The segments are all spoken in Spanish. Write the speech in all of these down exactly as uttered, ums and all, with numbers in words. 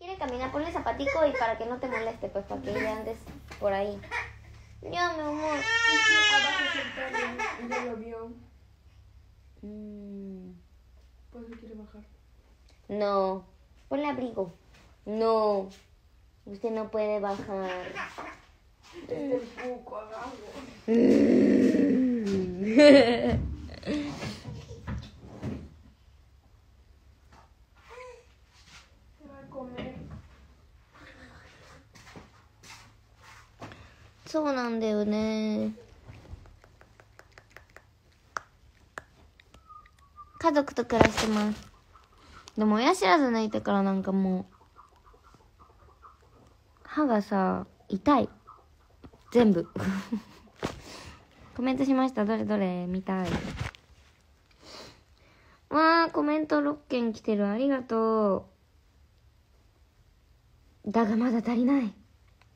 quiere caminar, ponle zapatico y para que no te moleste, pues para que ya andes por ahí. Ya, mi amor. Abajo está el perro, ya lo vio. Mm. Por eso quiere bajar. No, ponle abrigo. No, usted no puede bajar. Este es el cuco, abajo. Se va a comer. そうなんだよね。家族と暮らしてます。でも親知らず抜いてからなんかもう歯がさ痛い全部コメントしました。どれどれ見たい。わー、コメントろっけん来てる。ありがとう。だがまだ足りない。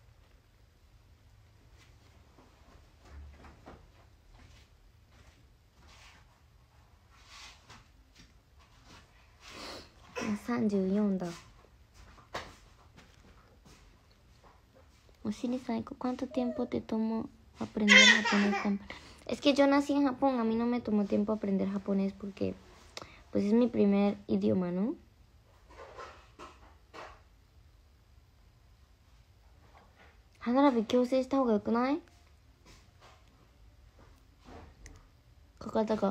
さんじゅうよんだ。おしりさん、¿cuánto tiempo te tomó aprender japonés tan? Es que yo nací en Japón, a mí no me tomó tiempo aprender japonés porque pues es mi primer idioma, ¿no? Hanarabi強制した方がよくない？かかったか。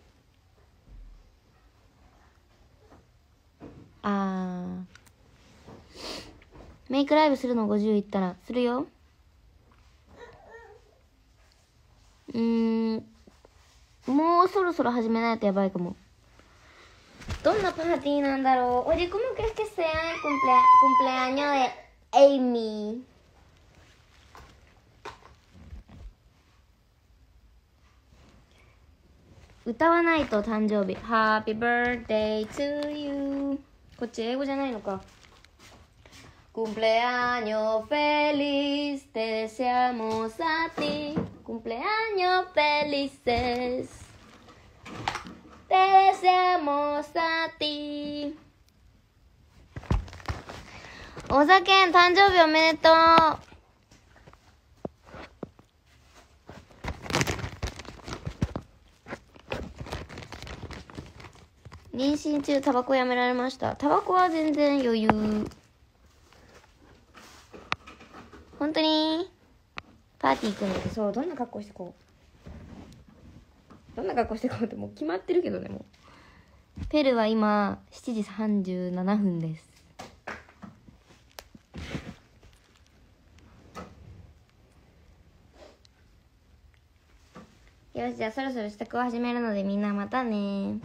あー、メイクライブするのごじゅういったらするよ。うーん、もうそろそろ始めないとやばいかも。どんなパーティーなんだろう。Oye, ¿cómo crees que sea el cumplea cumpleaños de Amy? 歌わないと誕生日 Happy birthday to you。 こっち英語じゃないのか。Cumpleaños feliz, te deseamos a ti. Cumpleaños felices, te deseamos a ti. おざけん誕生日おめでとう。妊娠中タバコやめられました。タバコは全然余裕。本当にパーティー行くので、そう、どんな格好してこうどんな格好してこうってもう決まってるけどね。もうペルは今しちじさんじゅうななふんです。よし、じゃあそろそろ支度を始めるのでみんなまたね。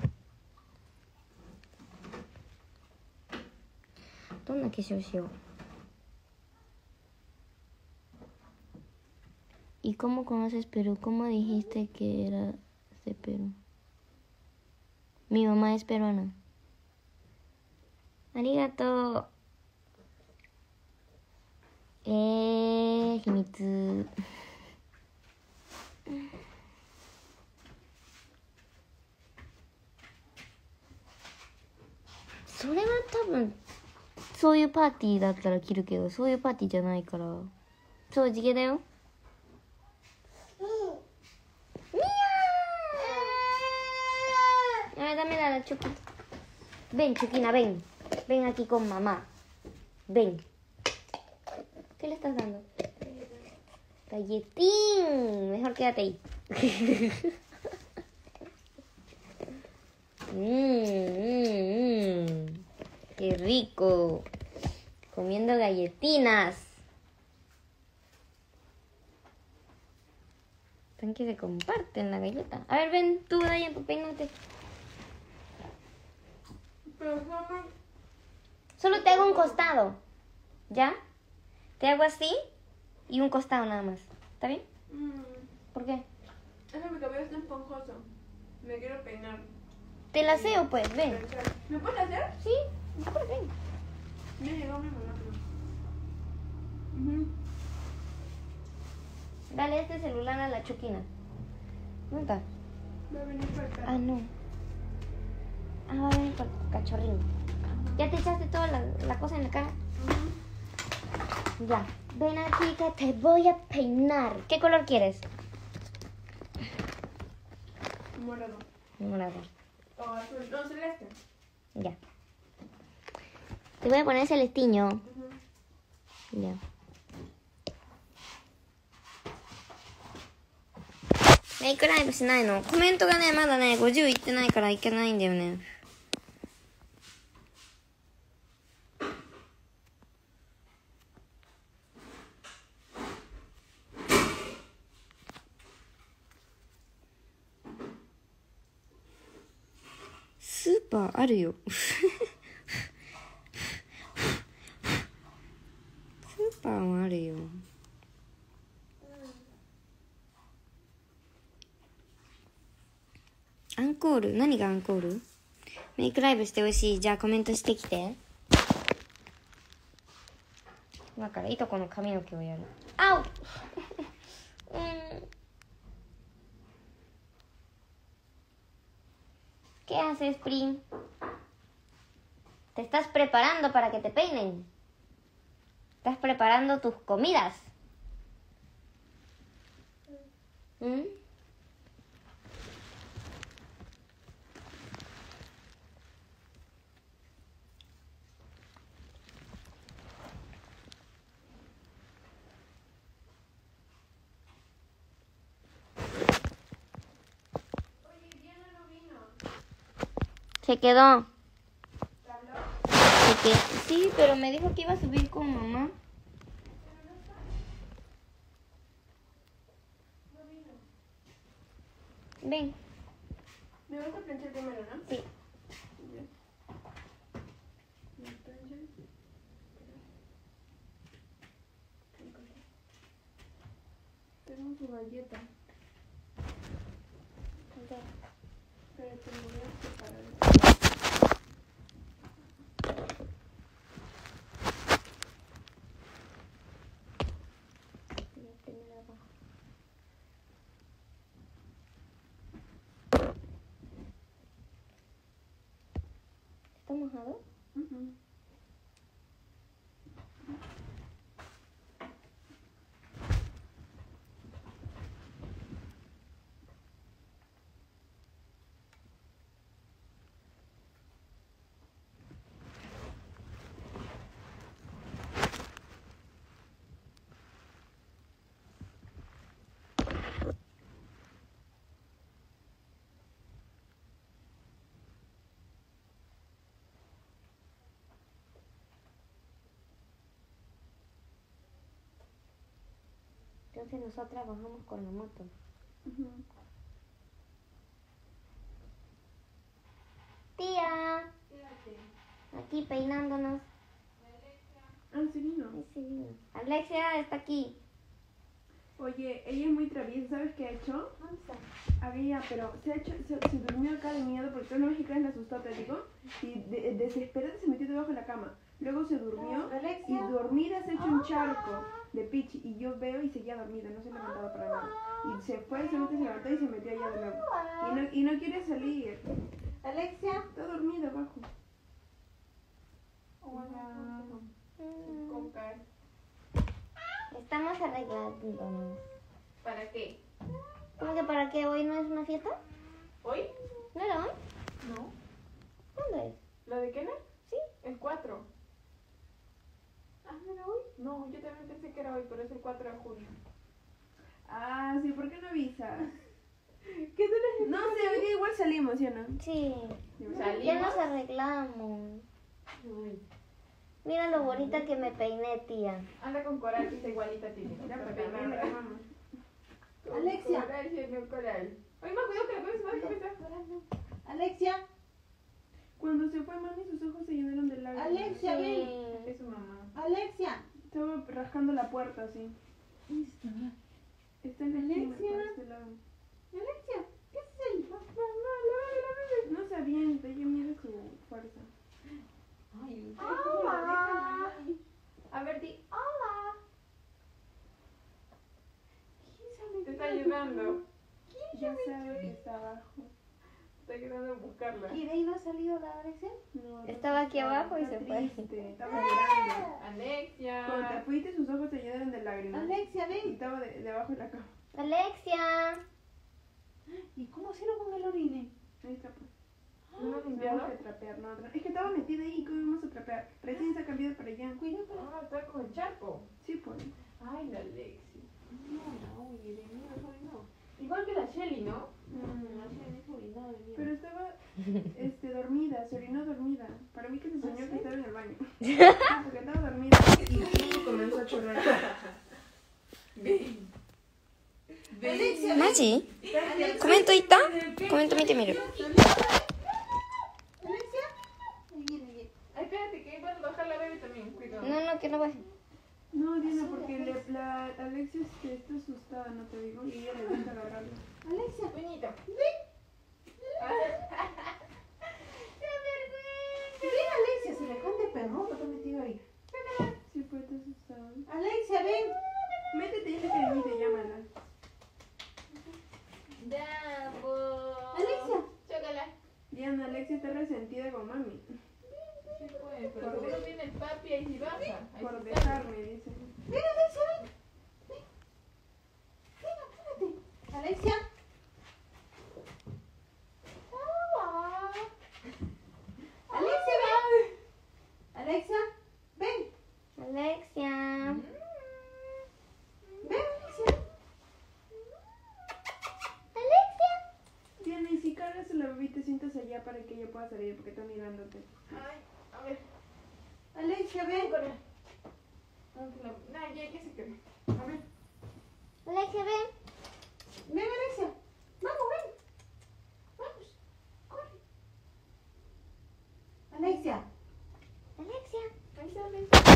どんな化粧しよう。¿Y cómo conoces Perú? ¿Cómo dijiste que eras de Perú? Mi mamá es peruana. Arigato. Eh, 秘密。それは多分そういうパーティーだったら着るけど、そういうパーティーじゃないから。そう、地毛だよ。Ay, dame la Chucky. Ven, Chuquina, ven. Ven aquí con mamá. Ven. ¿Qué le estás dando? Galletín. Mejor quédate ahí. Mmm, mmm. Qué rico. Comiendo galletinas. Tan que se comparten la galleta. A ver, ven tú, Dayan, pues peínate. Pero solo... Solo te hago un costado. ¿Ya? Te hago así y un costado nada más. ¿Está bien? Mm, ¿Por qué? es que mi cabello está esponjoso. Me quiero peinar. Te la aseo, pues, ven. ¿Me puedes hacer? Sí, pues ven. Me llegó mi monóculo. Uh-huh. Dale este celular a la Chuquina. ¿Dónde está? Va a venir para acá. Ah, no. Ah, va a venir por cachorrín. ¿Ya te echaste toda la, la cosa en la cara? Ya, ven aquí que te voy a peinar. ¿Qué color quieres? Morado. Morado. O azul. No, celeste. Ya. Te voy a poner celestiño. Ujú. Ya.メイクライブしないの？コメントがね、まだね、ごじゅういってないからいけないんだよね。スーパーあるよ。スーパーもあるよ。アンコール？何がアンコール？メイクライブしてほしい。じゃあコメントしてきて。今からいとこの髪の毛をやる。あううん。¿Qué haces, Prim? Te estás preparando para que te peinen. Estás preparando tus comidas. ¿Mm? Se quedó. ¿Te habló? Se quedó. Sí, pero me dijo que iba a subir con mamá. No vino. Ven. Me vas a planchar primero, ¿no? Sí. Ya. Me planchas. Tengo su galleta. Pero te lo voy a separar. ¿Está mojado? Ujú. Entonces nosotras bajamos con la moto. Ujú. Tía, Quédate. aquí peinándonos. Ah, sí vino. Ay, sí, vino. Alexia está aquí. Oye, ella es muy traviesa, ¿sabes qué ha hecho? ¿Dónde está? Había, pero se ha hecho, se, se durmió acá de miedo porque todas las mexicanas le asustó, te digo, y de, desesperada se metió debajo de la cama. Luego se durmió y dormida se ha hecho un charco de pichi y yo veo y seguía dormida, no se levantaba para nada. Y se fue, solamente se levantó y se metió allá de nuevo. Y no, y no quiere salir. Alexia. Está dormida abajo. Hola. Mm, Coca. Estamos arreglándonos. ¿Para qué? ¿Cómo que para qué? ¿Hoy no es una fiesta? ¿Hoy? ¿No era hoy? No. ¿Cuándo es? ¿La de Kena? Sí. El cuatro. Ah, ¿no era hoy? No, yo también pensé que era hoy, pero es el cuatro de junio. Ah, sí, ¿por qué no avisas? ¿Qué te No, sí, hoy día igual salimos, ¿sí o no? Sí. ¿Salimos? Ya nos arreglamos. Uy. Mira lo bonita que me peiné, tía. Anda con coral, que está igualita a ti. Ya, para peinarla. Alexia. Coral, sí, no coral. Ay, más cuidado que la próxima vez que me estás coral. Alexia. Cuando se fue mami, sus ojos se llenaron de lágrimas. Alexia, ven. Sí. Es su mamá. Alexia. Estaba rascando la puerta, así. ¿Dónde está? Está en la esquina, Alexia. por este lado. Alexia, ¿qué haces ahí? No se avienta, ella mide su fuerza. Ay, Hola. A ver, di hola. Te está ayudando. Ya sabe que está abajo. Está ayudando a buscarla. ¿Y de ahí no ha salido la Alexia? No, no Estaba aquí está, abajo y está se fue. triste, estaba llorando. Alexia. Cuando te fuiste, sus ojos se llenaron de lágrimas. Alexia, Y ven. estaba de, debajo de la cama. Alexia. ¿Y cómo hicieron con el orine? Ahí está, pues. ¿No lo Tenemos limpiaron? que trapear, no, no. Es que estaba metida ahí, ¿cómo vamos a trapear? Recién se ha cambiado para allá. Cuidado, ah, está con el charco. Sí, pues. Ay, la Alexia. No, no, oye, de mí no orinó. Igual que la Shelly, ¿no? Mm, la Shelly se orinó de mí. Pero estaba este, dormida, se orinó dormida. Para mí que se soñó que estaba en el baño. Ah, porque estaba dormida y comenzó a chorrar. Ven. Alexia, マジ Alexia. コメントいったコメント見てみる。 Alexia. Ahí viene, ahí viene. Ay, espérate, que van a bajar la bebé también. Cuidado. No, no, que no baje. No, Diana, porque le, la Alexia este, está asustada, no te digo, y ella le gusta agarrarla. Alexia, Peñito. Ven. Ven, Alexia, se le cante perro que está metido ahí. Sí, pues está asustada. Alexia, ven. Métete y le permite, llámala. Alexia. Chócala. Diana, Alexia está resentida con mami. Sí, pues, pero seguro viene el papi ahí y baja. Ahí Por sí dejarme, dice. Ven, Alexia, ven. Ven. Ven, apúrate. Alexia. Alexia, ven. Alexia, ven. Alexia. Ven, Alexia. Alexia. Diana, y si cargas a la bebé, te sientas allá para que ella pueda salir porque está mirándote. Ay, a ver. Alexia, ven. Corre. Aunque la- Nah, ya, ya se quedó. A ver. Alexia, ven. Ven, Alexia. Vamos, ven. Vamos. Corre. Alexia. Alexia. Ahí está, Alexia.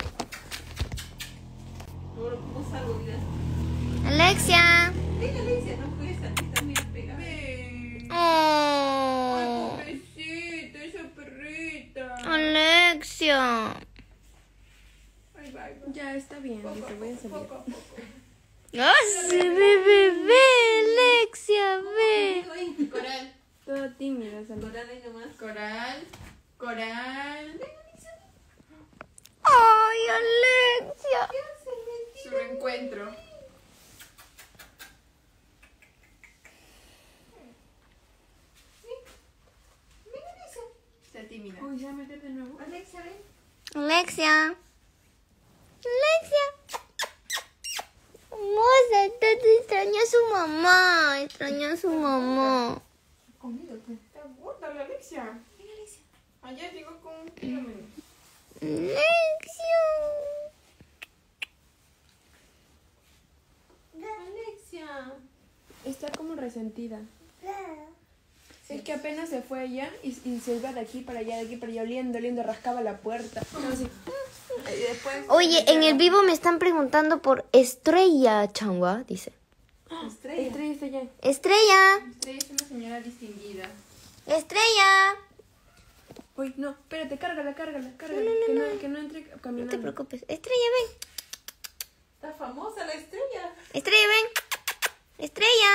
Ahora, ¿cómo salgo? Mira. Alexia. Ven, Alexia. No puedes salir también pegada. Ven. Oh. Pobrecita, esa perrita. Alexia. Ay, va, ahí va. Ya está bien, Poco a dice, voy a poco, salir. poco a poco. ¡Ay, bebé, bebé! Alexia, ve. Ven. Coral. Toda tímida, salió. Coral ahí nomás. Coral. Coral. ¡Ay, Alexia! Su reencuentro. Ven, Alexia. Está tímida. Uy, ¿ya meter de nuevo? Alexia, ven. Alexia. Alexia. Hermosa, te extraña a su mamá. Extraña a su mamá. Conmigo, pues. Está gorda la Alexia. Ven, Alexia. Allá llegó con un kilo menos. Alexia. Alexia. Está como resentida. Es que apenas se fue allá y, y se iba de aquí para allá, de aquí para allá, oliendo, oliendo, rascaba la puerta. No, así. Y después... Oye, en el vivo me están preguntando por Estrella Changua, dice. Estrella. Estrella está allá. Estrella. Estrella es una señora distinguida. Estrella. Uy, no, espérate, cárgala, cárgala, cárgala. No, no, que, no, no, no. que no entre No caminando. te preocupes. Estrella, ven. Está famosa la estrella. Estrella, ven. Estrella.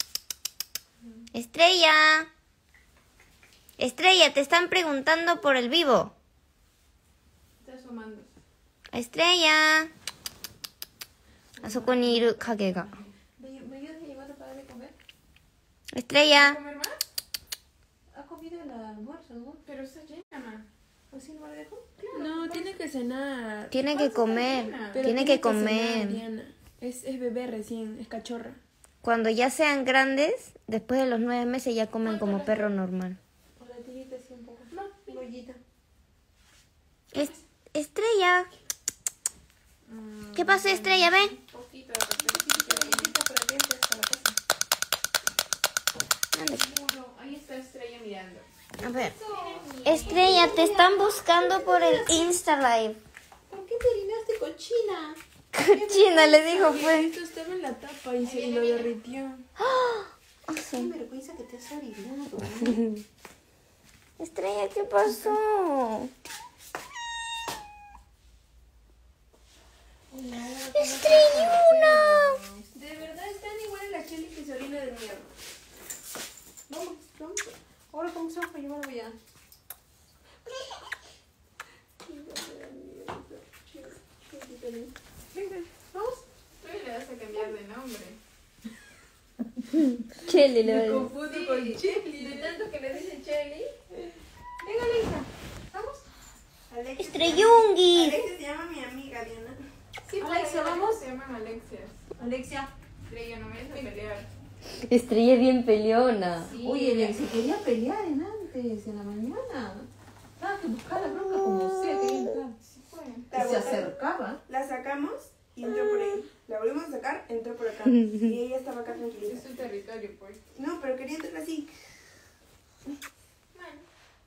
Estrella. Estrella, te están preguntando por el vivo. Está asomándose. Estrella. あそこにいる影が。 ¿Me, me ayudas a llevar para darle a comer? Estrella. ¿Comer más? Ha comido el almuerzo, ¿no? Pero está llena. ¿Así no me lo dejó? No, tiene que cenar. Tiene que comer. Pero Tiene que cenar, comer. Diana. Es, es bebé recién, es cachorra. Cuando ya sean grandes, después de los nueve meses ya comen como perro normal. Por la tirita así un poco. No, bollita. Es- Estrella. ¿Qué pasó, Estrella? Ven. Un poquito de repente. Bollita para que entre hasta la casa. Ande. Muro. Ahí está Estrella mirando. A ver. Estrella, te están buscando por el Insta Live. ¿Por qué te orinaste, cochina? Cochina, le dijo, Oye, pues. esto estaba en la tapa y se y lo derritió. Ah, Qué sí. vergüenza que te has orinado. Estrella, ¿qué pasó? Estrelluna. De verdad están igual a la Shelly que se orina de miedo. Vamos, vamos. Ahora vamos a llevarlo ya. Venga, vamos. Tú le vas a cambiar de nombre. Chele le Me va a confundo con Cheli, de tanto que le dicen Cheli. Venga, Alexa. Vamos. Alexia, Estrellungui. Alexia se llama mi amiga, Diana. Sí, Alexia, pues, vamos. Se llaman Alexias. Alexia. Estrella, no me dejes pelear. Estrella bien peleona. Sí. Oye, Alexia quería pelear en antes, en la mañana. Nada que buscar la bronca como sea, quería entrar. Sí, fue. Y se acercaba. La sacamos y entró por ahí. La volvimos a sacar, entró por acá. Y ella estaba acá tranquilita. Es su territorio, pues. No, pero quería entrar así. Bueno.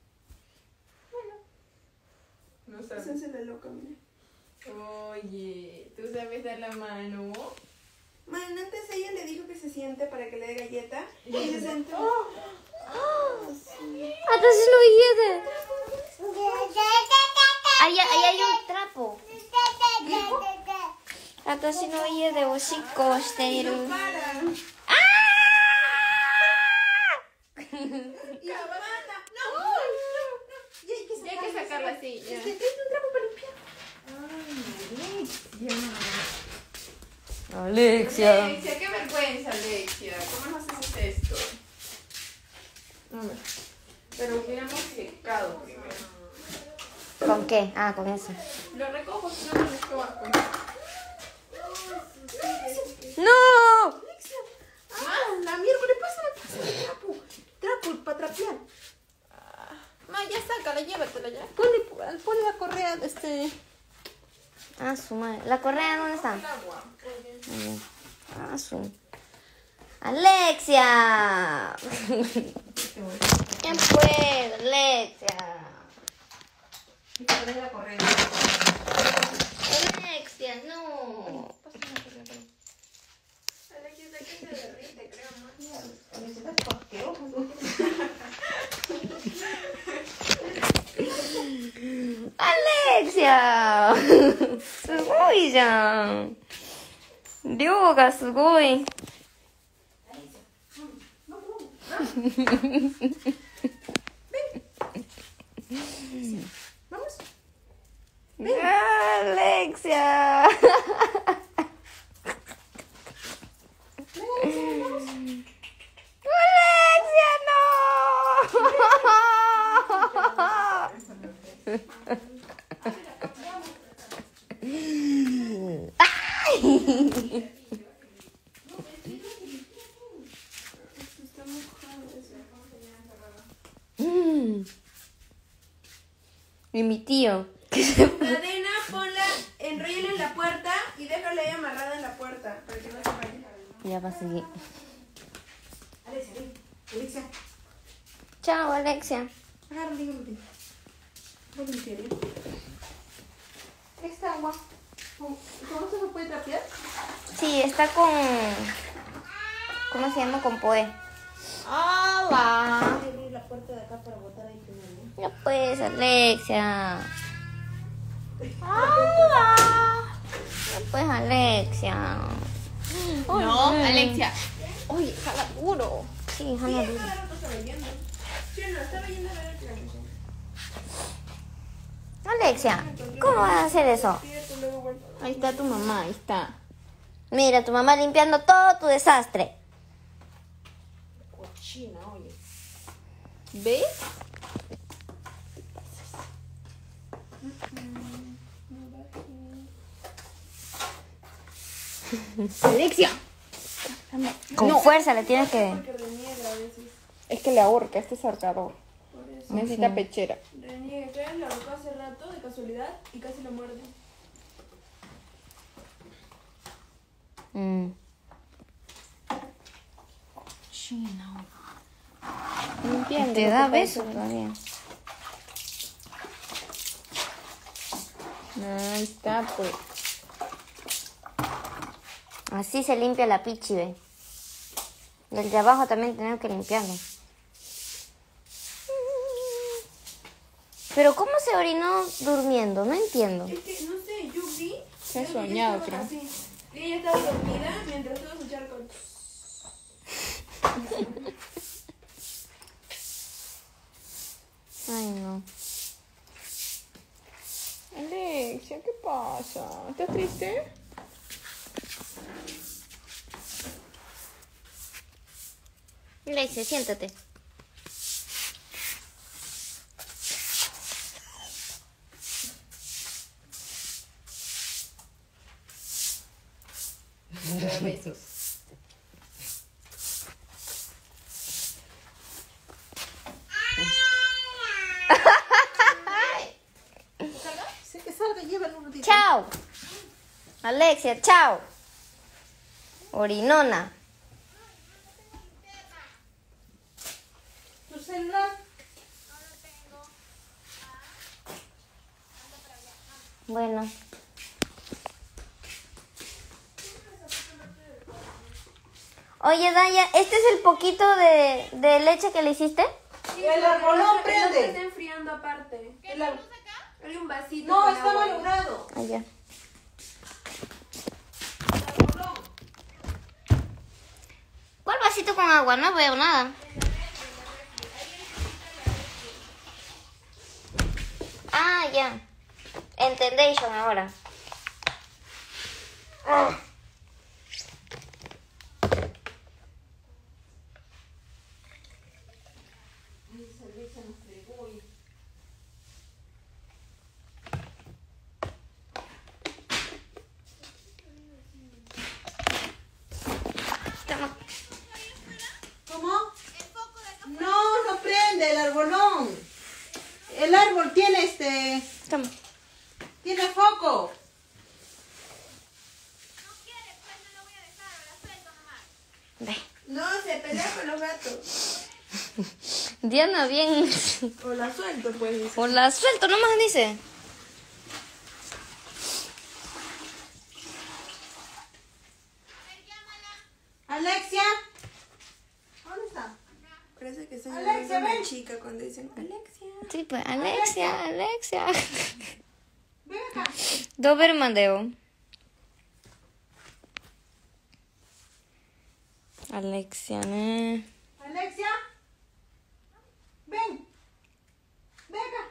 Bueno. No Se sabes. hace la loca, mira. Oye, ¿tú sabes dar la mano? Man, antes ella le dijo que se siente para que le dé galleta. Y se sentó. 私の家で。ahí, ahí hay un trapo. 私の家でおしっこをしている。 No para. Y la banda. No, no, no. Y hay que Ya hay que sacarla así, ya. Es que es un trapo para limpiar. Alexia. Alexia, qué vergüenza, Alexia. ¿Cómo nos haces esto? A ver. Pero hubiéramos secado primero. ¿Con qué? Ah, con eso. Lo recojo, si no me gustó. ¡No! Ah, la miércoles pásame, pásame trapo. Trapo para trapear. Ma, ya sácala, llévatela ya. Ponle, ponle la correa, este... Ah, su madre. ¿La correa dónde está? El agua. Muy bien. Ah, su. ¡Alexia! ¿Quién puede? ¡Alexia! Ponle la correa. ¡Alexia, no! Alexia, sé que se derrite, creo, ¿no? ¡Alexia! すごいじゃん。量がすごい。 Vamos. ¡Alexia! ¡Alexia, no! ¡Ay! Está mojado eso. Mm. Y mi tío. Cadena, ponla, enrolla en la puerta y déjala ahí amarrada en la puerta para que no se vaya. Ya va a seguir. Alexia, ven. Alexia, Chao, Alexia. agarra, dígame. Voy a limpiar, ¿eh? Esta agua. ¿Con con eso se puede trapear? Sí, está con... ¿Cómo se llama? Con Poe. ¡Hala! Voy a abrir la puerta de acá para botar ahí primero, ¿no? Ya pues, Alexia. ¡Hala! Ya pues, Alexia. No, Alexia. Oye, jala duro. Sí, jala duro. Cada rato estaba yendo. Sí, no, estaba yendo a ver el transmisión. Alexia, ¿cómo vas a hacer eso? Cierto, luego vuelvo. Ahí está tu mamá, ahí está. Mira, tu mamá limpiando todo tu desastre. Cochina, oye. ¿Ves? Alexia. Con No. fuerza le tienes que... Porque reniega a veces. Es que le ahorca, este es ahorcador. Por eso. Necesita pechera. Reniega. Claro, la ahorcó hace rato de casualidad y casi lo muerde. Mm. Cochina. Limpiando. ¿Te lo da que beso pasa. todavía? Ahí está, pues. Así se limpia la pichi, ve. Y el de abajo también tenemos que limpiarlo. Pero ¿cómo se orinó durmiendo? No entiendo. Es que, no sé, yo vi. Se ha creo que ella soñado, estaba creo. así. Y ella estaba dormida mientras todos su charco. Ay, no. Alex. Alexia, ¿qué pasa? ¿Estás triste? Alexia, siéntate. Besos. Sé que salga, llévalo un ratito. Chao. Alexia, chao. Orinona. ¿Tu celular? Bueno. Oye, Daya, ¿este es el poquito de, de leche que le hiciste? El arbolón Lo prende. está enfriando aparte. El ar- Hay un vasito. No, con está agua ahí. malogrado. Ah, ya. El arbolón. ¿Cuál vasito con agua? No veo nada. Ah, ya. Entendation ahora. Ah. Toma. ¿Cómo? No, no prende el arbolón. El árbol tiene este, Toma. tiene foco. Ve. No, se pelea con los gatos. Diana, bien. O la suelto, pues. dice. O la suelto, nomás dice. Alexia. ¿Dónde está? Parece que son Alexia, una ven. chica cuando dicen Alexia. Sí, pues, Alexia, Alexia. Ven acá. Dobermandeo. Alexia, ¿no? Alexia. Ven. Ven acá.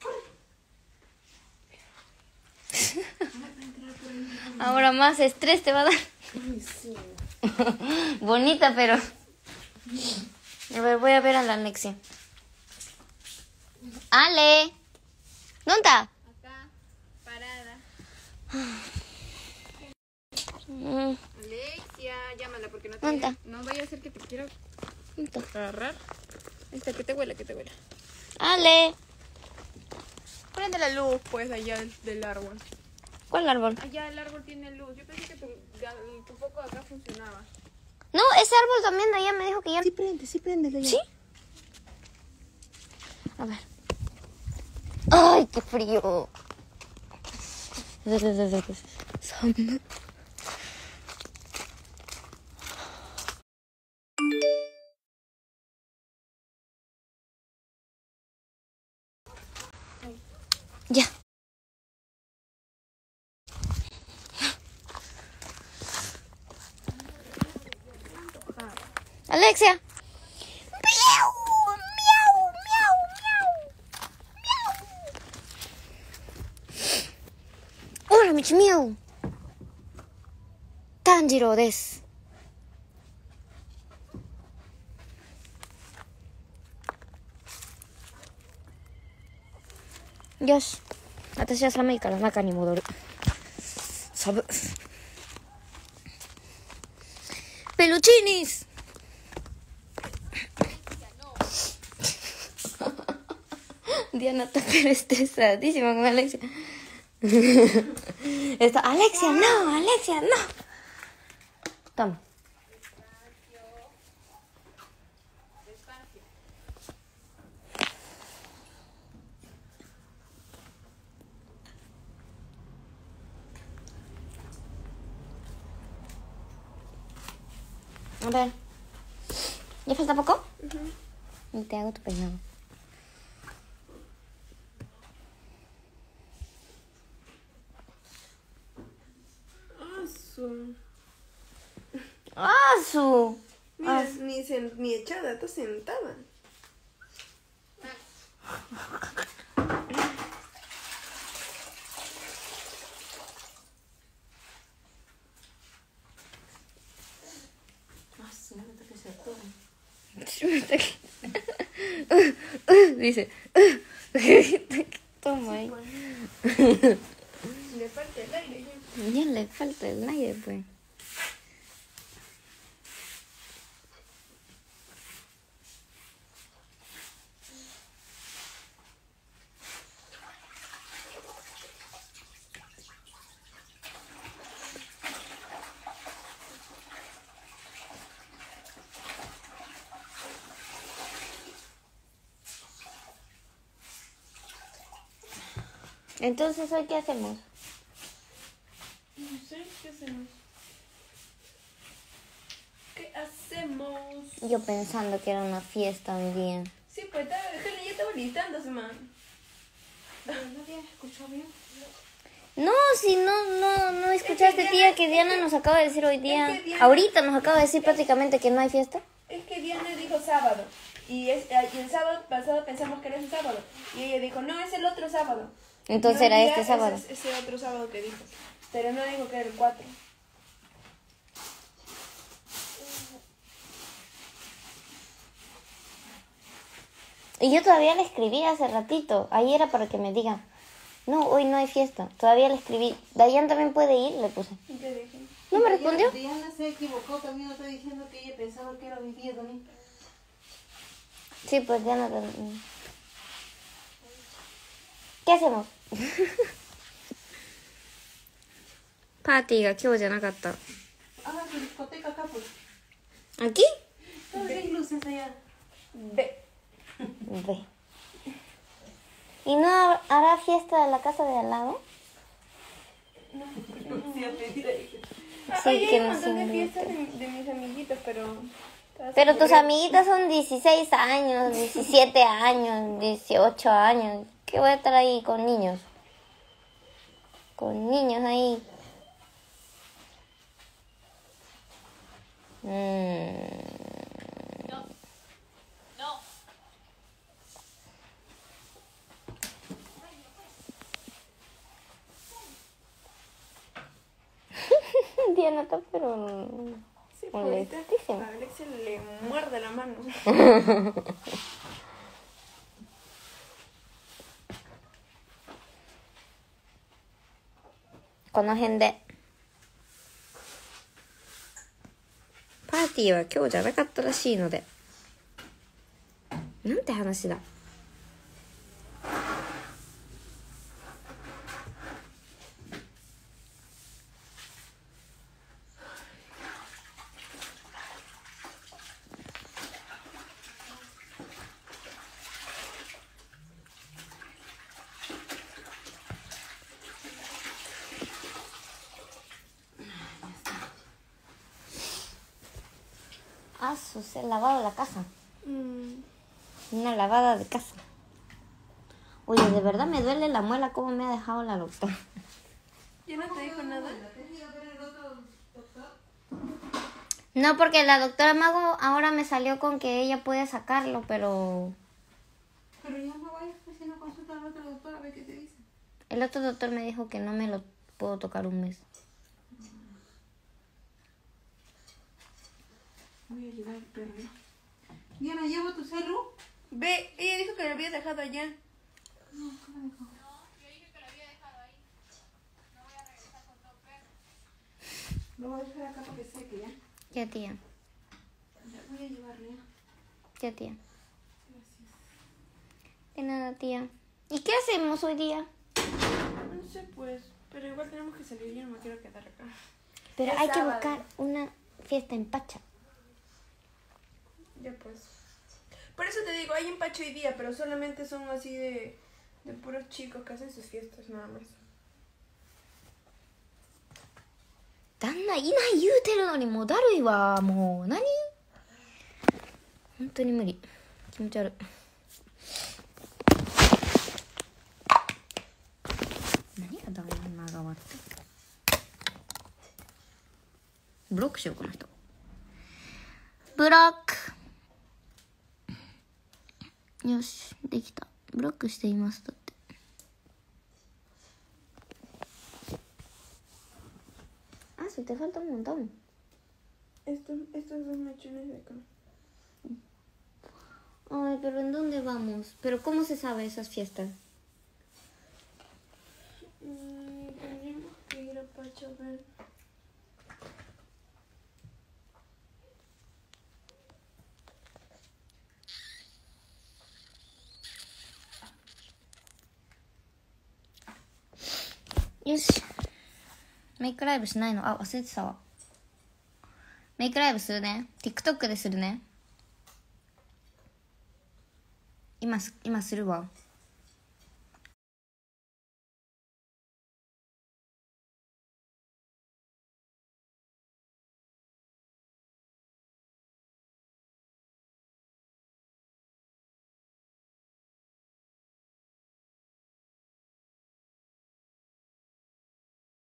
Ahora más estrés te va a dar. Bonita, pero... A ver, voy a ver a la Alexia. Ale. ¿Dónde está? Acá, parada. Mm, Alexia, llámala porque no te ¿Dónde vaya, está? no vaya a ser que te quiera ¿Dónde está? agarrar. Ahí está, que te huela, que te huela. Ale. Prende la luz, pues, allá del, del árbol. ¿Cuál árbol? Allá el árbol tiene luz. Yo pensé que tu, ya- tu foco de acá funcionaba. No, ese árbol también de allá me dijo que ya... Sí prende, sí prende. ¿Sí? A ver. ¡Ay, qué frío! Ya. Alexia. Miau, miau, miau, miau. Miau. Hola, Michi miau. Tanjiro desu. Yoし、私は寒いから中に戻る。寒。Peluchinis. Diana está pero estresadísima con Alexia. Está, Alexia, no, Alexia, no. Toma. A ver. ¿Ya falta poco? Y te hago tu peinado. Ah, su. ¡Ah, su! Mira, ni, sen- ni echada, está sentada. Dice. Toma ahí. Le falta el aire. Ya le falta el aire, pues. Entonces, ¿hoy qué hacemos? No sé, ¿qué hacemos? ¿Qué hacemos? Yo pensando que era una fiesta un día. Sí, pues estaba, ya estaba listándose, man. ¿No habías escuchado bien? No, si no, no, no escuchaste, Es que tía, Diana- que Diana nos acaba de decir hoy día. es que Diana- Ahorita nos acaba de decir prácticamente que no hay fiesta. Es que Diana dijo sábado. Y, es, eh, y el sábado pasado pensamos que era ese sábado. Y ella dijo, no, es el otro sábado. Entonces Y era hoy día este es sábado. Ese, ese otro sábado que dijo. Pero no dijo que era el cuatro. Y yo todavía le escribí hace ratito. Ahí era para que me diga, no, hoy no hay fiesta. Todavía le escribí. Dayan también puede ir, le puse. ¿Y qué dije? ¿No me respondió? Diana se equivocó también, no está diciendo que ella pensaba que era hoy día también. Sí, pues Diana también. ¿Qué hacemos? Party が今日じゃなかった。 Hagan su discoteca acá, pues. ¿Aquí? Todas hay luces allá. Ve. Ve. ¿Y no hará fiesta en la casa de al lado? Sí, a pedir ahí. Ah, Sí, ahí que hay un nos montón de invite. fiestas de, de mis amiguitos, pero... Pero tus amiguitas son dieciséis años, diecisiete años, dieciocho años. ¿Qué voy a estar ahí con niños? Con niños ahí. Mm. Diana está pero Sí, pues, ahorita molestísima. a Alexia le muerde la mano. Konohen de. パーティーは今日じゃなかったらしいので。なんて話だ。Ah, sus, he lavado la casa. Una lavada de casa. Oye, de verdad me duele la muela como me ha dejado la doctora. ¿Ya no te dijo nada? No, porque la doctora Mago ahora me salió con que ella puede sacarlo, pero Pero ya no vayas, pues si no consulta a la otra doctora a ver qué te dice. el otro doctor me dijo que no me lo puedo tocar un mes. Voy a llevar el perro. Diana, ¿llevo tu celu? Ve, ella dijo que lo había dejado allá. No, ¿cómo dijo? Lo voy a dejar acá para que seque, ¿ya? Ya, tía. Ya, voy a llevarle, ¿ya? Ya, tía. Gracias. De nada, tía. ¿Y qué hacemos hoy día? No sé, pues. Pero igual tenemos que salir. Yo no me quiero quedar acá. Pero Es hay que sábado. buscar una fiesta en Pacha. Ya, pues. Por eso te digo, hay empacho hoy día, pero solamente son así de, de puros chicos que hacen sus fiestas, nada más. 旦那いない言うてるのにもうだるいわもう何本当に無理気持ち悪い何が旦那側ってブロックしようこの人ブロックよしできたブロックしていますだって Ah, si te falta un montón. Estos, estos dos mechones de acá. Ay, pero ¿en dónde vamos? ¿Pero cómo se sabe esas fiestas? Mm, tenemos que ir a Pachabel. よし。メイクライブしないの？あ、忘れてたわ。メイクライブするね。TikTok でするね。今す、今するわ。